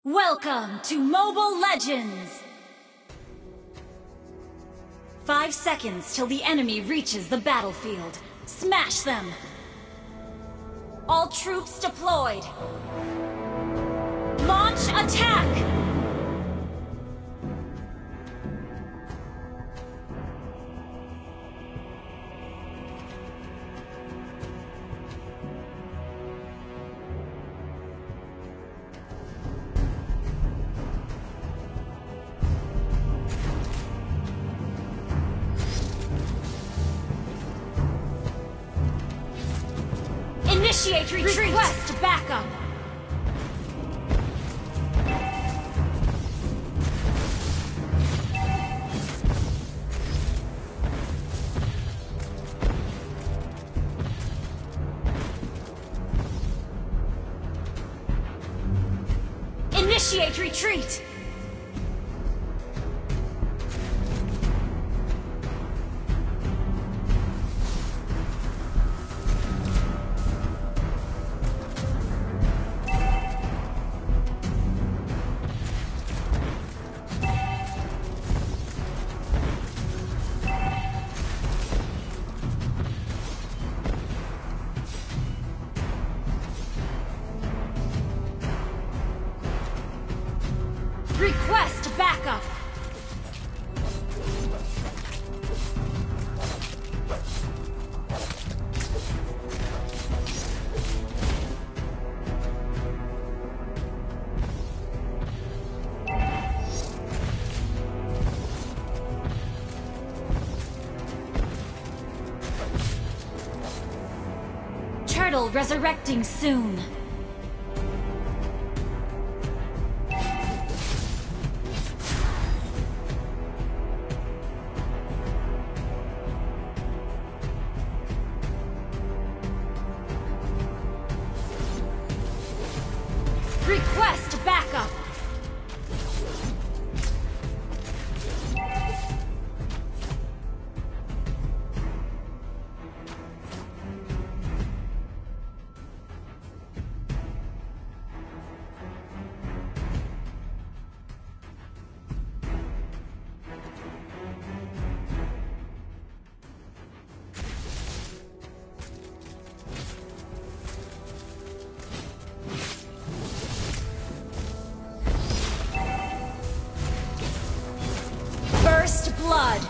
Welcome to Mobile Legends! 5 seconds till the enemy reaches the battlefield. Smash them! All troops deployed! Launch attack! Initiate retreat! Request backup! Initiate retreat! Request backup! Turtle resurrecting soon. Request backup! First blood!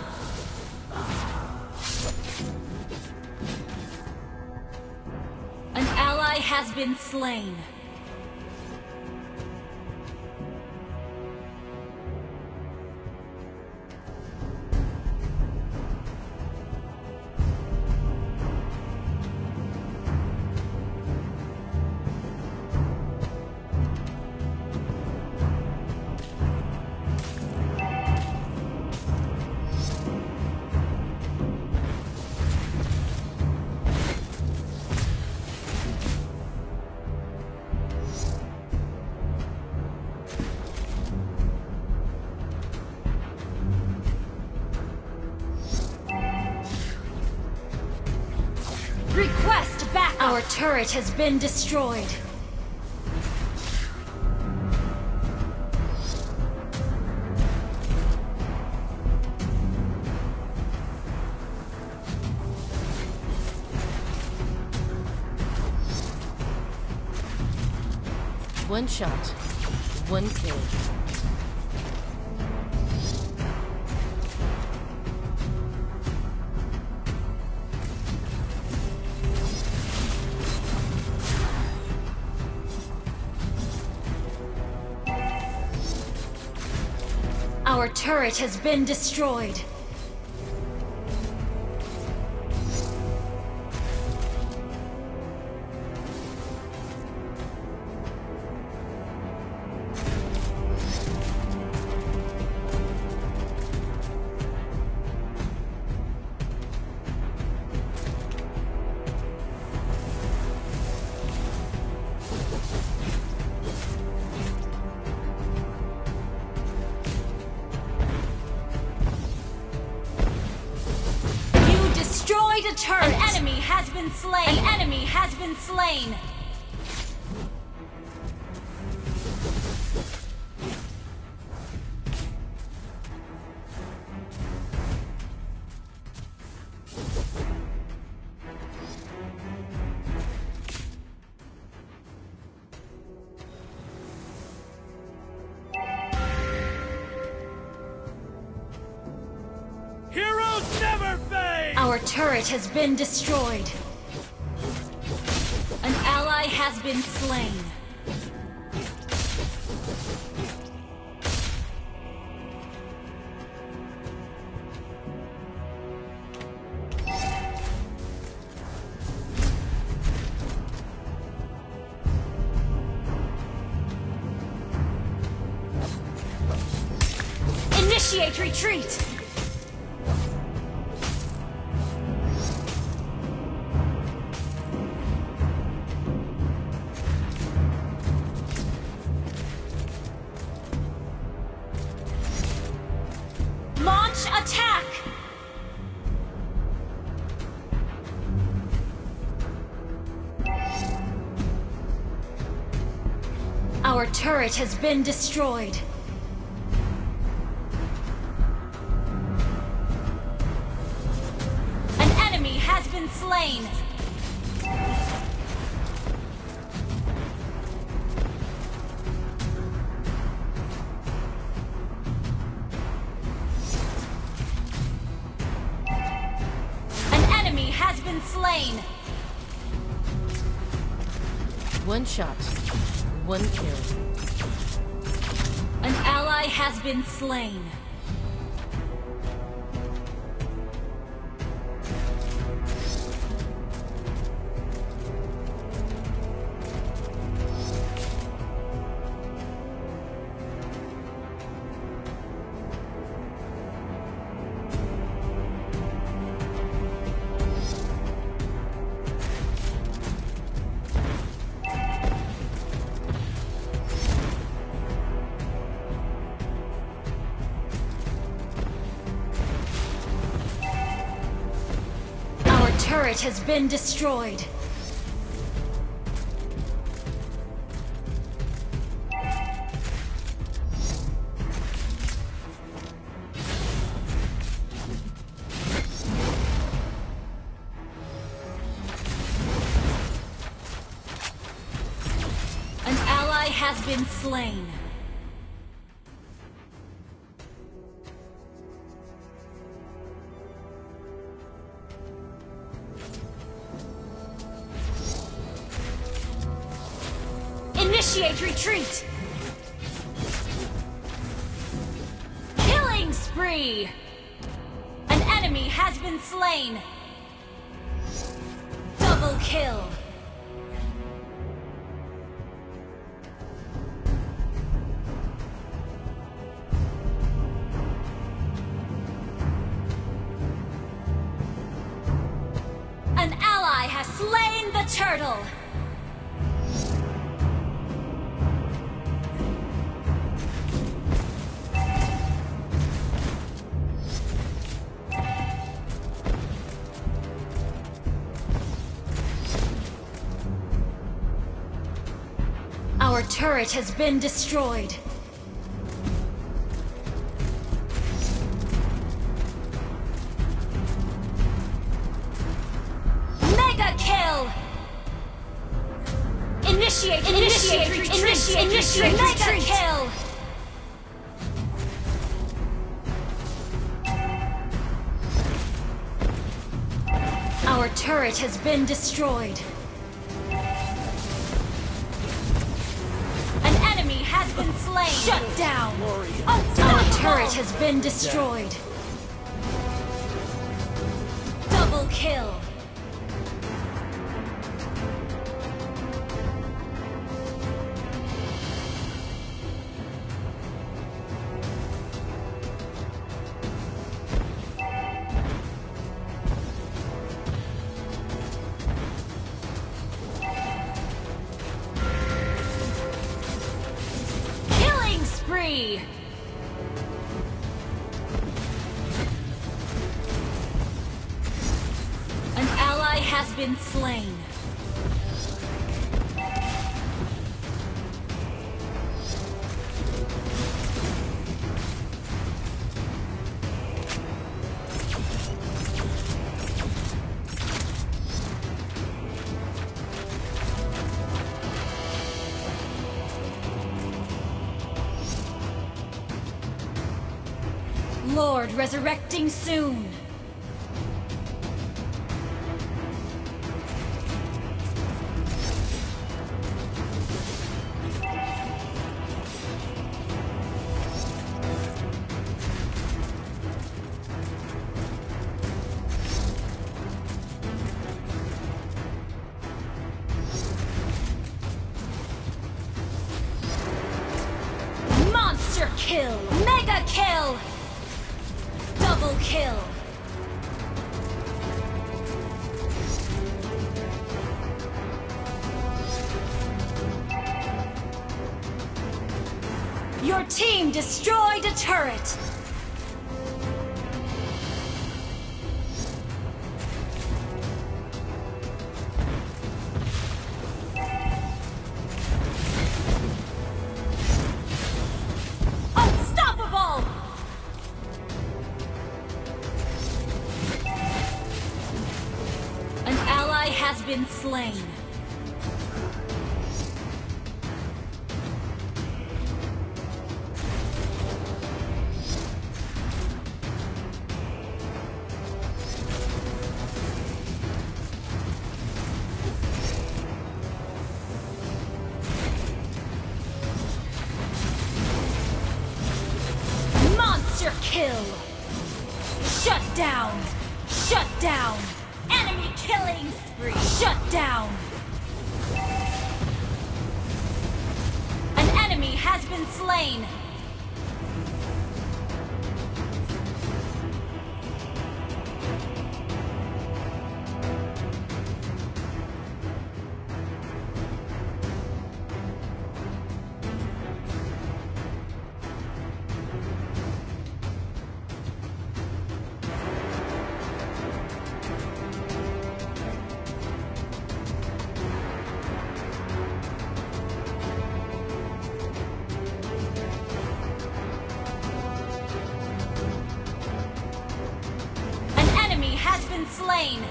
An ally has been slain. Request back! Our turret has been destroyed. One shot, one kill. Our turret has been destroyed. A turret. An enemy has been slain. An enemy has been slain. Our turret has been destroyed. An ally has been slain. Initiate retreat! Launch attack! Our turret has been destroyed. Slain. An enemy has been slain. One shot, one kill. An ally has been slain. Turret has been destroyed. An ally has been slain. Initiate retreat! Killing spree! An enemy has been slain! Double kill! An ally has slain the turtle! Our turret has been destroyed. Mega kill! Initiate retreat! Mega kill! Our turret has been destroyed. Has been slain. Shut down. Our turret has been destroyed. Double kill. Spree! An ally has been slain. Lord resurrecting soon. kill! Mega kill! Double kill! Your team destroyed a turret! Unstoppable! An ally has been slain. Monster kill! Shut down! Shut down! Enemy killing spree! Shut down! An enemy has been slain! Has been slain.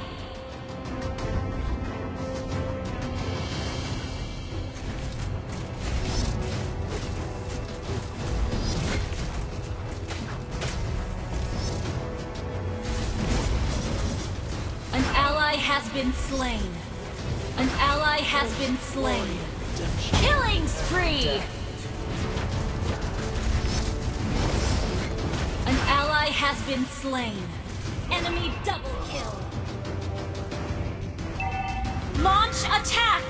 An ally has been slain. An ally has been slain. Killing spree. An ally has been slain. Enemy double kill. Launch attack!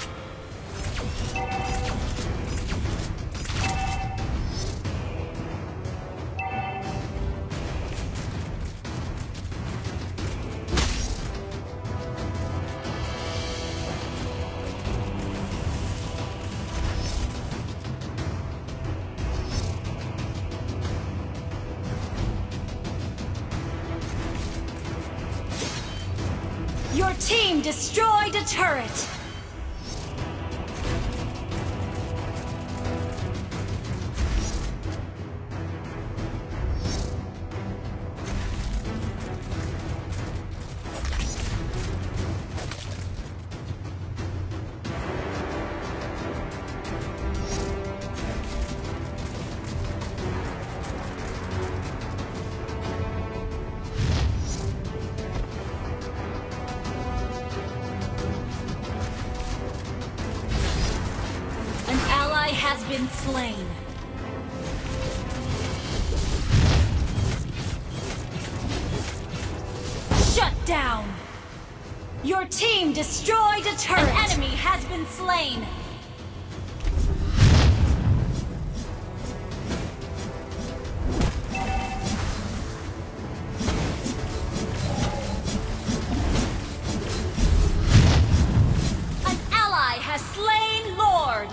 Your team destroyed a turret! Has been slain. Shut down. Your team destroyed a turret. An enemy has been slain. An ally has slain Lord.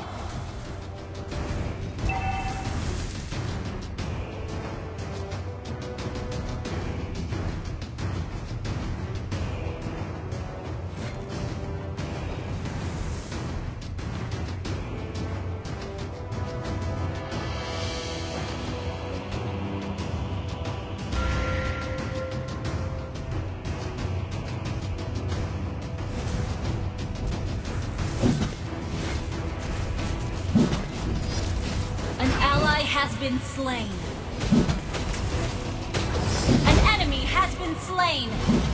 Has been slain. An enemy has been slain.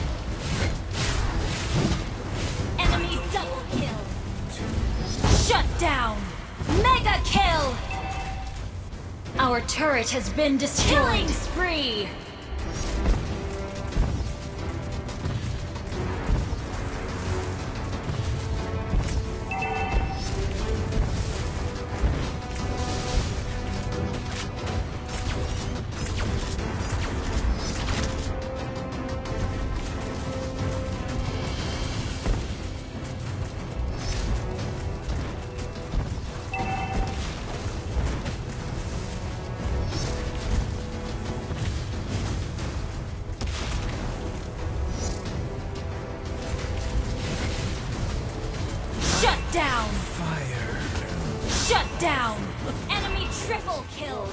Enemy double kill. Shut down. Mega kill. Our turret has been destroyed. Killing spree. Shut down! Enemy triple kill!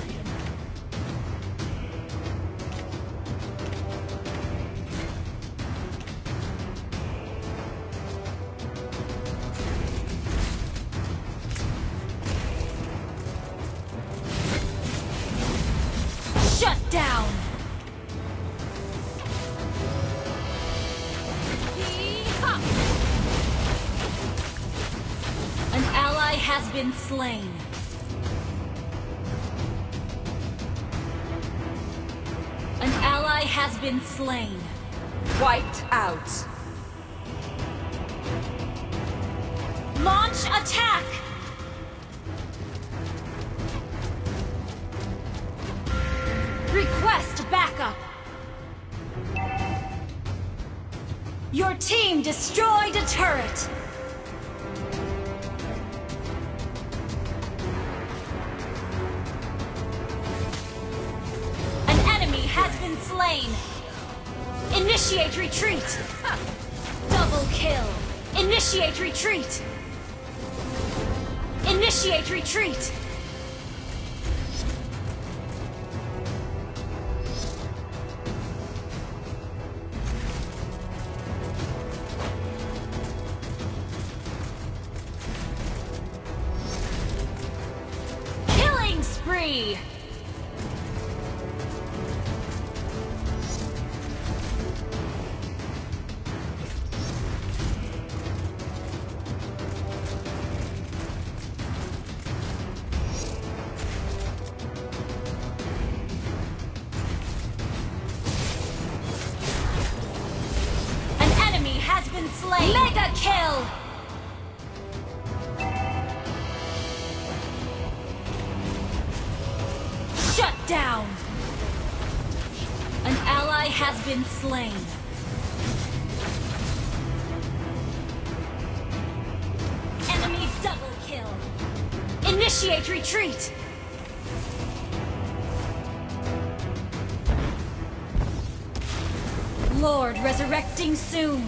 Shut down! Yee-haw! An ally has been slain. An ally has been slain. Wiped out. Launch attack! Request backup! Your team destroyed a turret! An enemy has been slain! Initiate retreat! Double kill! Initiate retreat! Initiate retreat! Killing spree! Been slain. Mega kill! Shut down! An ally has been slain. Enemy double kill. Initiate retreat! Lord resurrecting soon.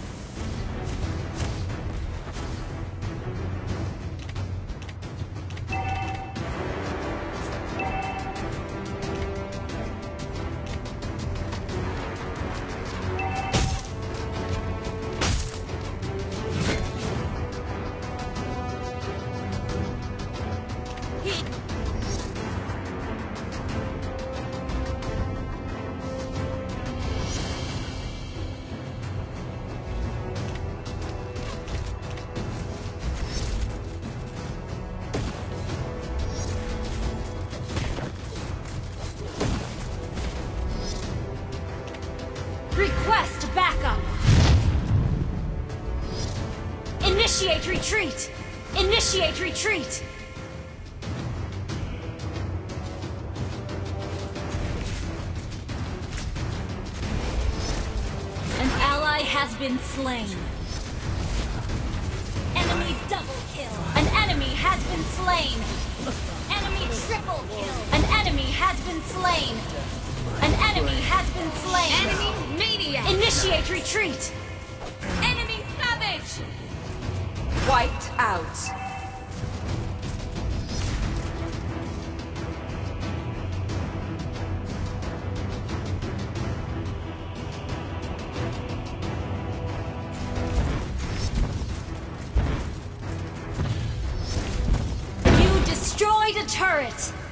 Request backup! Initiate retreat! Initiate retreat! An ally has been slain. Enemy double kill! An enemy has been slain! Enemy triple kill! An enemy has been slain! An enemy has been slain! Enemy maniac! Initiate retreat! Enemy savage! Wiped out. You destroyed a turret!